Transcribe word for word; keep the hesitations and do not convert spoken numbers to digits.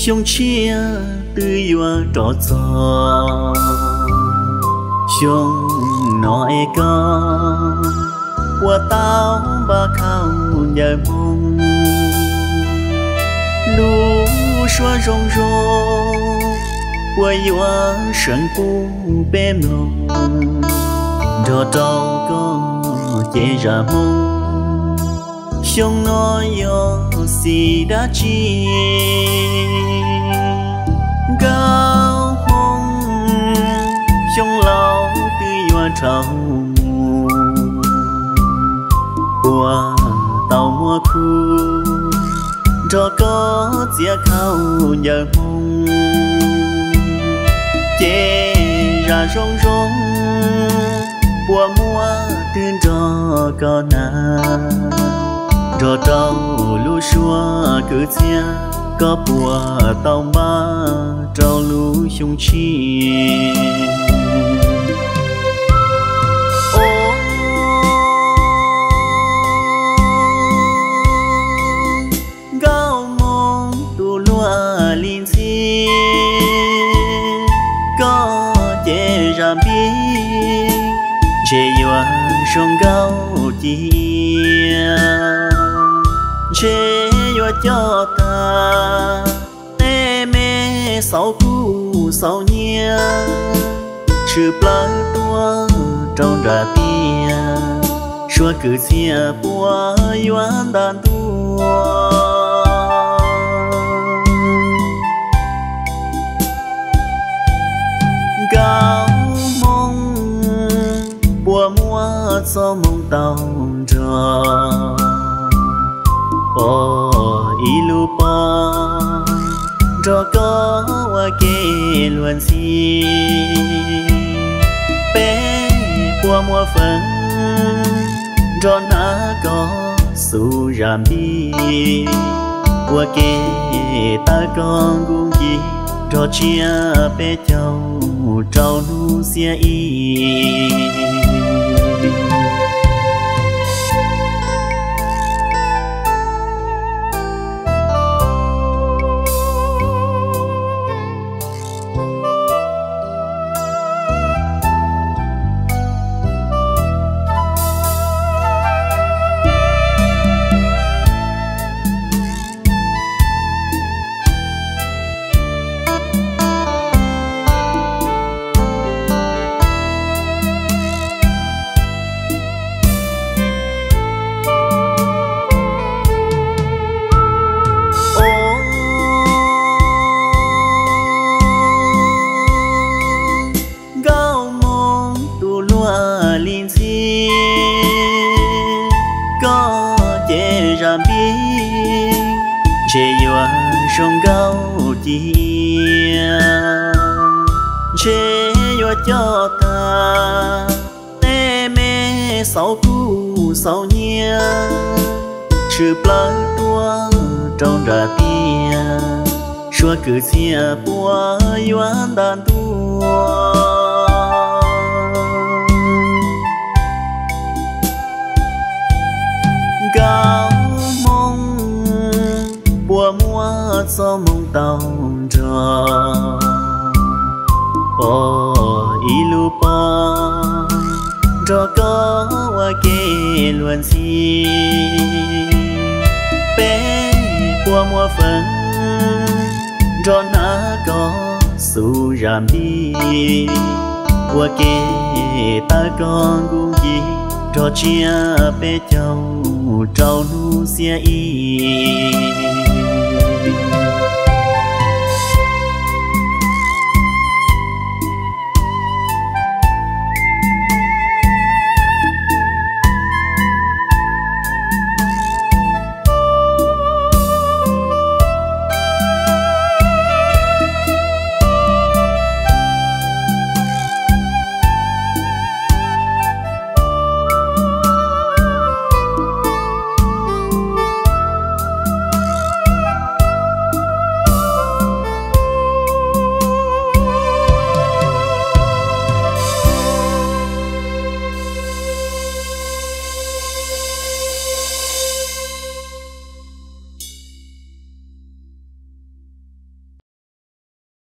胸chia tư yo trọ gió胸nói con qua tao ba khao nhờ mong lú xóa rong rong qua yo sân cu bê mông trọ trâu con chê ra mông胸nói yo si đã chi cao hông trong lâu tư yo trâu qua tàu mùa khu cho có chia khao nhờ mong chê ra rong rong qua mua tên cho con na cho trâu lúa xua cứ chia có bùa tàu ma trâu lúa sung chi chế yo sông gạo chia chế yo cho ta tê mê sáu cu sáu nhia chữ plei tua trong ra tia xua cứ chia bua yuan đàn tua gạo bùa mua cho mong tàu trò bò ý lu bò trò có qua kê luôn si bé bùa mua phấn trò ná có su ràm đi qua kê ta con gung gì trò chia bé châu trâu nu xia y chế yo sông gạo chia chế yo cho ta tê mê sáu cu sáu nhia chữ plei tua trong ra tia xua cứ chia bua yuan đàn tua gạo bùa mua cho mong tàu trò bò ý lu bò trò có qua kê luôn si bé bùa mua phấn trò ná có su ràm đi qua kê ta con gung gì trò chia bé châu trâu nu xia y